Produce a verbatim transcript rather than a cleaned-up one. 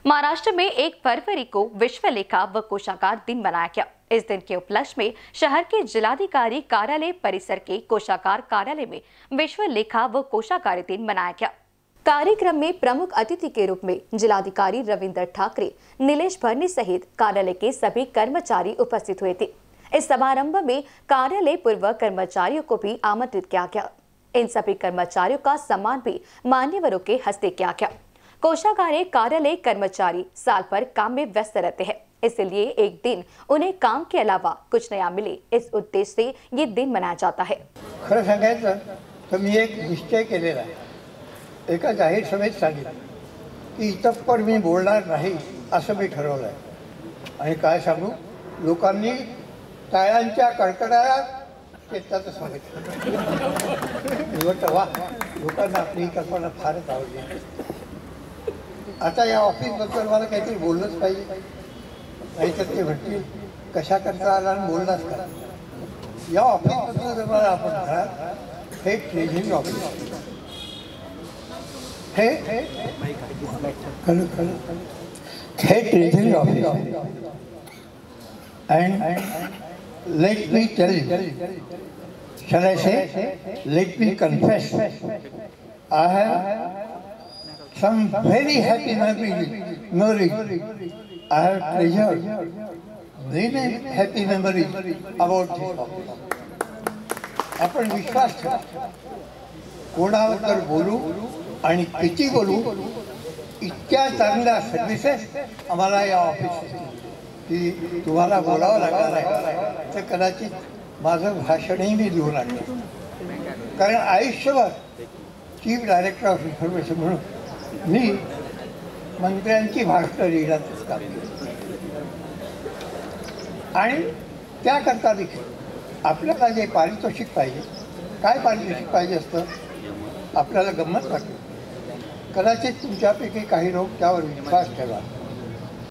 महाराष्ट्र में एक फरवरी को विश्व लेखा व कोषागार दिन मनाया गया। इस दिन के उपलक्ष्य में शहर के जिलाधिकारी कार्यालय परिसर के कोषागार कार्यालय में विश्व लेखा व कोषागार दिन मनाया गया। कार्यक्रम में प्रमुख अतिथि के रूप में जिलाधिकारी रविंद्र ठाकरे, नीलेश भरनी सहित कार्यालय के सभी कर्मचारी उपस्थित हुए थे। इस समारंभ में कार्यालय पूर्व कर्मचारियों को भी आमंत्रित किया गया। इन सभी कर्मचारियों का सम्मान भी मान्यवरों के हस्ते किया गया। कोषागार कार्यालय कर्मचारी साल भर काम में व्यस्त रहते हैं, इसलिए एक दिन उन्हें काम के अलावा कुछ नया मिले, इस उद्देश्य से ये दिन मनाया जाता है। खरं सांगायचं तर मी एक निश्चय केलेला आहे, एका जाहीर सभेत सांगितलं की इतप्पर मी बोलणार नाही असं मी ठरवलं आहे। आणि काय सांगू, लोकांनी टाळ्यांच्या कडकडाटात त्याचं स्वागत केलं। वा, लोकांना आपली कल्पना फारच आवडली। आता या ऑफिसबद्दल मला काहीतरी बोललंच पाहिजे, नाहीतर ते म्हणतील कशा करता आला आणि बोललाच का। या ऑफिसबद्दल जर मला आपण म्हणाल, हे ट्रेझरी ऑफिस हे हे treasury office and let me tell you, shall I say, let me confess, I have some very happy memories. I have treasured many happy memories about this office. आपण विश्वास ठेवा, कोणावर बोलू आणि किती बोलू, इतक्या चांगल्या सर्व्हिसेस आम्हाला या ऑफिस की तुम्हाला बोलावं लागणार आहे, तर कदाचित माझं भाषणही मी लिहून आणलं। कारण आयुष्यभर चीफ डायरेक्टर ऑफ इन्फॉर्मेशन म्हणून मी मंत्र्यांची भाषणं लिहिण्याचंच काम केलं। आणि त्याकरता देखील आपल्याला जे पारितोषिक पाहिजे, काय पारितोषिक पाहिजे असतं, आपल्याला गंमत वाटते। कदाचित तुमच्यापैकी काही लोक त्यावर विश्वास ठेवा,